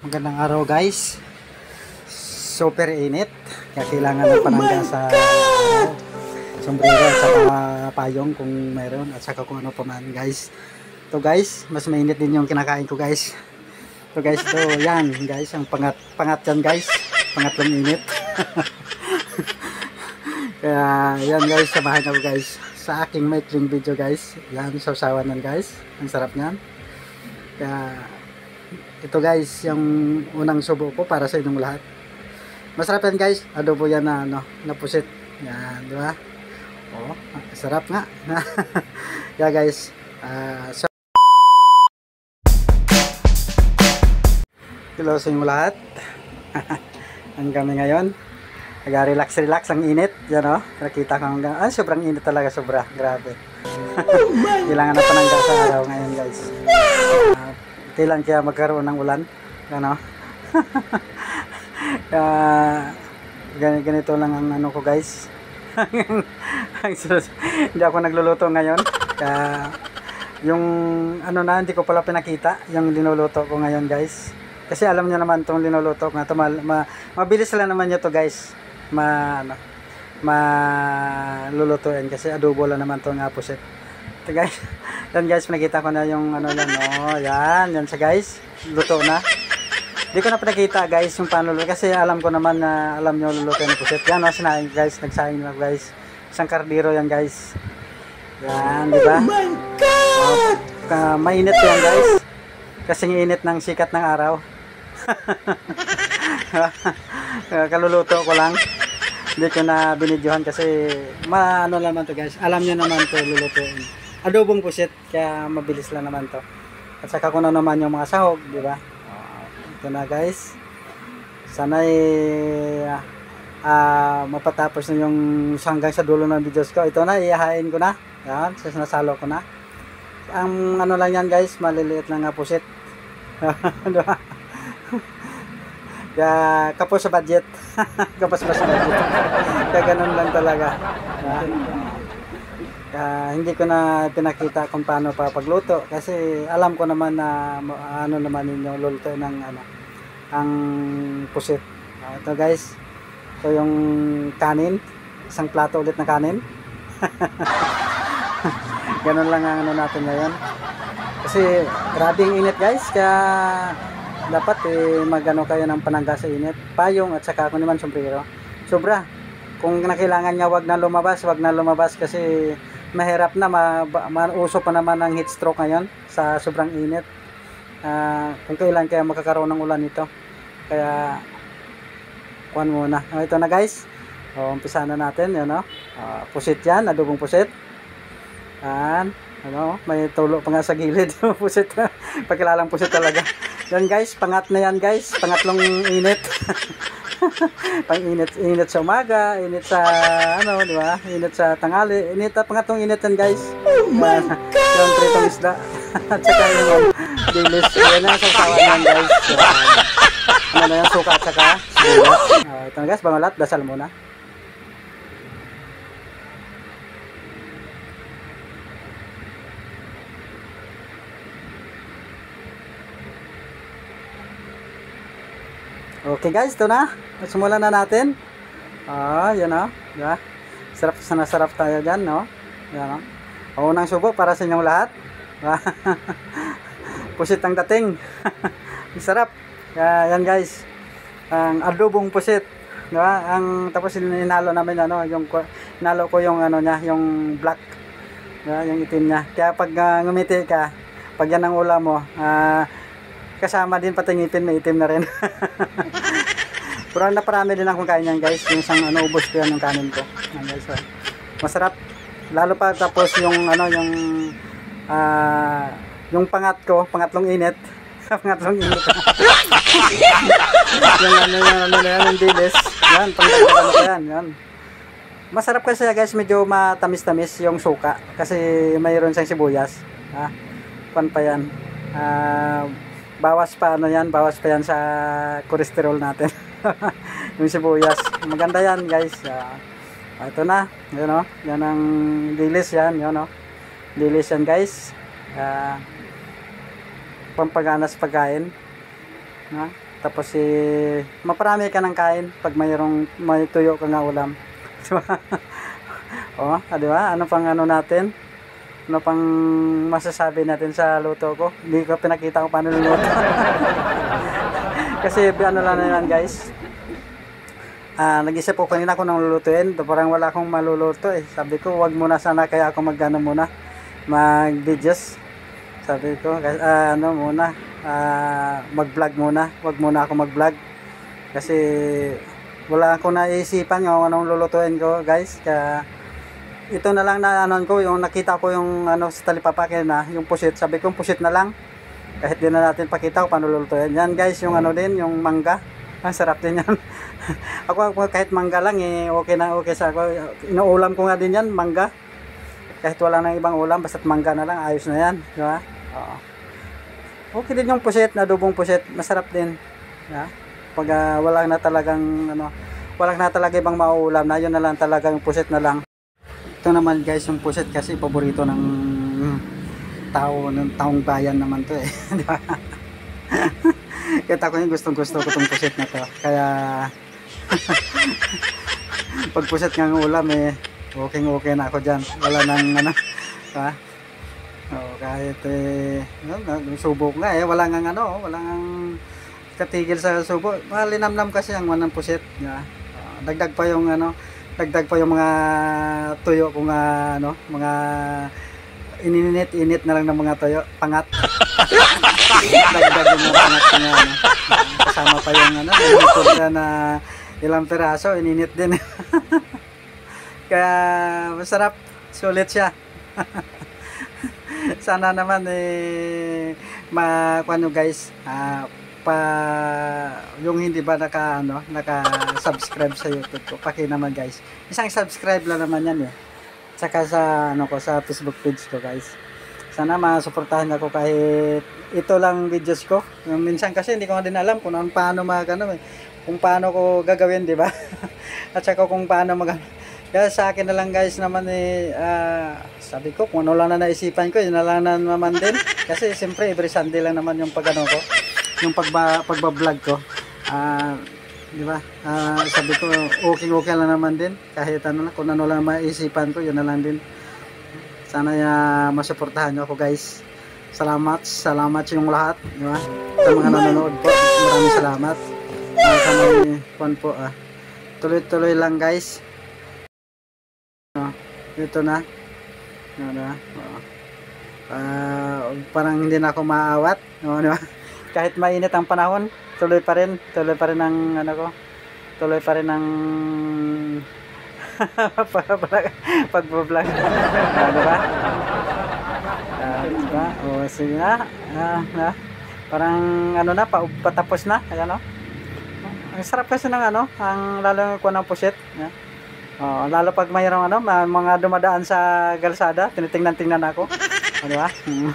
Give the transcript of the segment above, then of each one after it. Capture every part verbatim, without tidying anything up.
Magandang araw guys. Super init. Kaya kailangan ng panangga sa uh, sombrero at saka payong kung meron at saka kung ano pa man guys. Ito guys, mas mainit din yung kinakain ko guys. Ito guys, ito yan guys, ang pangat, pangat yan guys. Pangatlong init. Kaya yan guys, samahan ako guys sa aking maikling video guys. Yan, sausawan yan guys. Ang sarap niyan. Kaya ito guys, yung unang subo ko para sa inyong lahat. Masarap yan guys, adobo yan na ano, na pusit. Yan, di ba? Oh, sarap nga. Yeah guys. Uh, so hello sa inyo lahat. Ang kami ngayon. Nag-relax relax ang init, yan oh. Nakita ko hanggang ah, sobrang init talaga, sobra. Grabe. Kailangan na panangga sa araw ngayon guys. Uh, Kailan kaya magkaroon ng ulan, ano? uh, ganito lang ang ano ko guys. Hindi ako nagluluto ngayon. Kaya yung ano na, hindi ko pala pinakita yung linuluto ko ngayon guys. Kasi alam niyo naman itong linuluto ko nga to, ma, ma, mabilis lang naman nyo to guys. Ma ano, malulutuin kasi adobo lang naman to nga pusit. Ito guys. Yan guys, nakita ko na yung ano yan, oh, yan, yan siya guys, luto na. Hindi ko na pinakita guys yung paano luto, kasi alam ko naman na alam nyo luluto ng pusit. Yan, oh, sinahin guys, nagsahin na guys. Isang kardiro yan guys. Yan, di ba? Oh my God! Uh, mainit yan guys. Kasing init ng sikat ng araw. Kaluluto ko lang. Hindi ko na binidyohan kasi maano naman to guys. Alam nyo naman to lulutuin. Adobong pusit, kaya mabilis lang naman to. At saka ko na naman yung mga sahog, di ba? Uh, ito na guys. Sana'y uh, uh, mapatapos na yung hanggang sa dulo ng videos ko. Ito na, ihahain ko na. Yan, sinasalo ko na. Ang ano lang yan guys, maliliit lang nga pusit. Di ba? Kaya kapos sa budget. Kapos pa sa budget. Kaya ganun lang talaga. Yan. Uh, hindi ko na pinakita kung paano pa pagluto kasi alam ko naman na ano naman ninyo luluto ng ano ang pusit. Uh, ito guys, ito yung kanin, isang plato ulit na kanin. Ganun lang ang ano natin ngayon kasi grabing init guys, kaya dapat eh, magano kayo ng panangga sa init, payong at saka ako naman sombrero. Sobra, kung nakailangan nga wag na lumabas, wag na lumabas kasi mahirap na, mauso pa naman ang heat stroke ngayon sa sobrang init. Uh, kung kailan kaya makakaroon ng ulan ito, kaya kuhan muna. Oh, ito na guys, oh, umpisa na natin yun, no? Uh, pusit yan, adobong pusit. Yan, ano, may tulo pa nga sa gilid. Pusit, pagkilalang pusit talaga yan guys. Pangat na yan guys, pangatlong init. Pang init, init sa umaga, init sa ano, di ba? Init sa tanghali, init at pangatong init yan guys. Oh my uh, God! Yung pritong isda. At saka yung um, dilis. Yan na sa sawan yan guys. Uh, ano na yung suka at saka uh, ito na guys, bangalat, dasal muna. Okay guys, ito na. Simulan na natin. Ah, yan o. Diba? Sarap, sana sarap tayo dyan, no? Yan o. Unang subo para sa inyong lahat. Pusit ang dating. Sarap. Yan guys. Ang adobong pusit. Diba? Ang, tapos inalo namin, ano, yung, inalo ko yung, ano niya, yung black. Diba? Yung itim niya. Kaya pag uh, ngumiti ka, pag yan ang ulam mo, ah, uh, kasama din pati ngipin, may itim na rin. Pero naparami din akong kain yan guys. Yung isang ano, ubos ko yan yung kanin ko. Yan guys, so, masarap. Lalo pa tapos yung ano, yung uh, yung pangat ko, pangatlong init. Pangatlong init. Yung ano, yung ano na yan, yung dilis. Yan, pangdagdagan ko yan. Yan. Masarap kasi guys, medyo matamis-tamis yung suka. Kasi mayroon siyang sibuyas. Ha? Pan pa yan. Ah... Uh, bawas pa ano yan, bawas pa yan sa cholesterol natin. Yung sibuyas, maganda yan guys. Uh, ito na, yun o, yan ang dilis yan, yun o, dilis yan guys. Uh, pampaganas pagkain. Ha? Tapos si eh, maparami ka ng kain pag mayroong may tuyo ka nga ulam. Diba? Oh, ah, di ba? Ano pang ano natin? Ano pang masasabi natin sa luto ko? Hindi ko pinakita ko paano luluto. Kasi ano lang na yan guys. Ah, nag-isip ko kanina ko nang lulutuin. Parang wala akong maluluto eh. Sabi ko, wag muna sana kaya ako mag-ano muna. Mag-videos. Sabi ko, uh, ano muna, uh, mag-vlog muna. Wag muna ako mag-vlog. Kasi wala akong naisipan yung anong lulutuin ko guys. Kaya ito na lang na anon ko, yung nakita ko yung ano sa talipapa na, yung pusit. Sabi ko, pusit na lang. Kahit di na natin pakita ko paano lulutuin. Yan guys, yung ano din, yung mangga. Ang sarap din yan. Ako kahit mangga lang eh, okay na okay sa ako. Inuulam ko nga din yan, mangga. Kahit wala nang ibang ulam, basta mangga na lang, ayos na yan. Di ba? Oo. Okay din yung pusit, nadubong pusit. Masarap din. Yeah. Pag uh, wala na talagang, ano, wala na talaga ibang mauulam na, yun na lang talaga yung pusit na lang. Ito naman guys, yung pusit kasi paborito ng tao, ng taong bayan naman to eh. Di ba? Kita ko yung gustong gusto ko itong pusit na to. Kaya, pag pusit ng ulam eh, okay okay na ako dyan. Wala nang ano, ha? Oh, kahit eh, subo nga eh, wala nang ano, wala nang katigil sa subo. Malinamnam kasi ang manang pusit. Yeah. Uh, dagdag pa yung ano, dagdag pa yung mga tuyo kung uh, ano, mga ininit-init na lang ng mga tuyo, pangat. Dagdag yung mga pangat na ano. Kasama pa yung ano, yung na ilang piraso, ininit din. Kaya masarap, sulit siya. Sana naman eh makuano guys, uh, pa yung hindi ba naka ano, naka-subscribe sa YouTube ko, paki naman guys. Isang subscribe lang naman yan eh. Saka sa ano ko, sa Facebook page ko guys. Sana masuportahan ako kahit ito lang videos ko. Minsan kasi hindi ko din alam kung ano, paano magano eh. Kung paano ko gagawin, di ba? At saka kung paano mag kaya sa akin na lang guys naman eh, uh, sabi ko kung ano lang na naisipan ko, yun na lang na naman din. Kasi siyempre every Sunday lang naman yung pag ano ko, yung pagba, pagba-vlog ko. Uh, di ba? Uh, sabi ko okay okay lang naman din. Kahit ano na, kung ano lang maisipan ko, yun na lang din. Sana uh, masuportahan nyo ako guys. Salamat, salamat yung lahat. Di ba? Sa mga nanonood po, maraming salamat. Uh, sa mga fun po. Uh, tuloy-tuloy lang guys. Uh, ito na. No, diba? Uh, uh, parang hindi na ako maawat. No, diba? Kahit mainit ang panahon, tuloy pa rin. Tuloy pa rin ang ano ko. Tuloy pa rin ang pag-vlog. Uh, diba? Uh, diba? O, sige na. Uh, uh, parang ano na, pa, patapos na. Ayan o. Ang sarap kasi ng ano, ang lalo ko ng pusit. Yeah. Oh, lalo pag mayroong ano, mga dumadaan sa kalsada, tinitingnan-tingnan ako. O, di ba?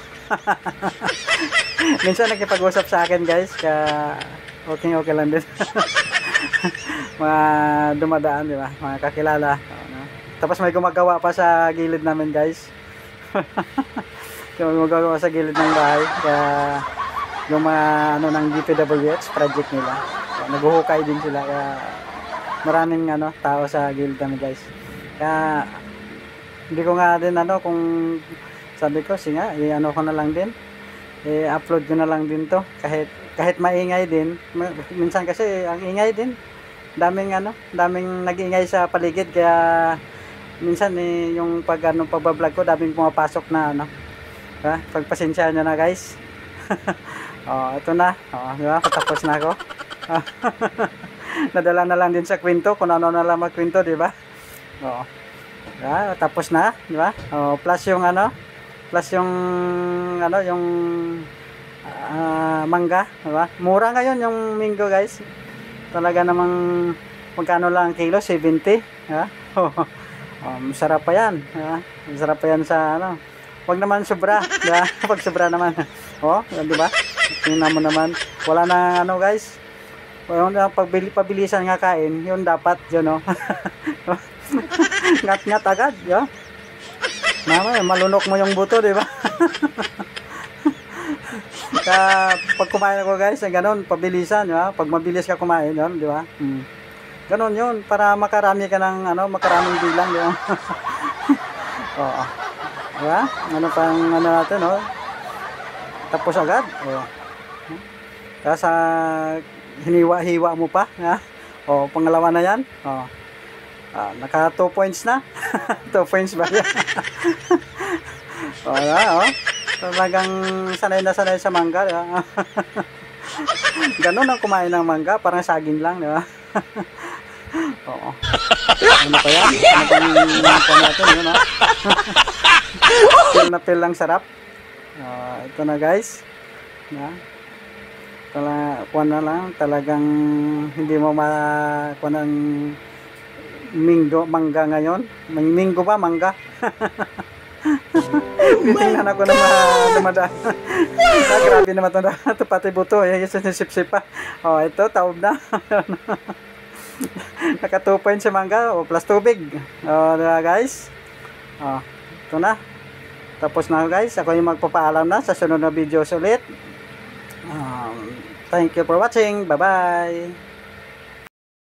Minsan nakipag-usap sa akin, guys, kaya okay okay lang din. Mga dumadaan, di ba? Mga kakilala. O, no? Tapos may gumagawa pa sa gilid namin, guys. Gumagawa sa gilid ng bahay, kaya yung mga ano ng D P W H project nila. So, naghuhukay din sila, kaya maraming ano tao sa guild kami guys. Kaya hindi ko nga din ano kung sabi ko sige nga i-ano ko na lang din, i-upload ko na lang din to kahit kahit maingay din. Minsan kasi ang ingay din, daming ano, daming nag-ingay sa paligid, kaya minsan eh, yung pag ano pagba-vlog ko, daming pumapasok na ano. Ha? Pagpasensyahan niyo na guys. Oh, ito na. Oh, di ba? Patapos na ako. Nadala na lang din sa kwento kung ano na lang magkwento, di ba? Oo. Yeah, tapos na, di ba? Oh, plus yung ano, plus yung ano, yung uh, mangga, di ba? Mura ngayon yung mango, guys. Talaga namang magkano lang ang kilo, seventy, di ba? Oh, oh, masarap pa yan, di ba? Masarap pa yan sa ano. Wag naman sobra, di ba? Pag sobra naman. Oh, di ba? Tingnan mo naman. Wala na ano, guys. Yung pagbili pabilisan nga kain, yun dapat yun no. Ngat-ngat agad, yo. Mama, malunok mo yung buto, di ba? Kaya pag kumain ako guys, ang ganun, pabilisan, di ba? Pag mabilis ka kumain, yun, di ba? Hmm. Ganun yun, para makarami ka ng, ano, makaraming bilang, di ba? Oo. Di ba? Ano pang, ano natin, oh? Tapos agad. Oh. Kaya sa hiniwa-hiwa mo pa, ha? O, pangalawa na yan. O, ah, naka two points na. two points ba yan? O, na, o. Talagang sanay na sanay sa mangga, di ba? Ganun ang kumain ng mangga, parang saging lang, di ba? Oo. Ano pa yan? Ano pa yung natin, yun, ha? Pil na pil lang sarap. Uh, ito na guys, na tala kuan na lang, talagang hindi mo ma kuan ang minggo mangga ngayon. May minggo ba mangga? Titingnan ako na dumadaan. Ah, grabe naman ito na ito pati buto, yung isa sip-sip pa. Oh, ito taob na. Naka two points sa mangga, o plus tubig. Oh, diba guys? Oh, ito na. Tapos na guys, ako yung magpapaalam na sa sunod na videos ulit. Um, thank you for watching. Bye bye.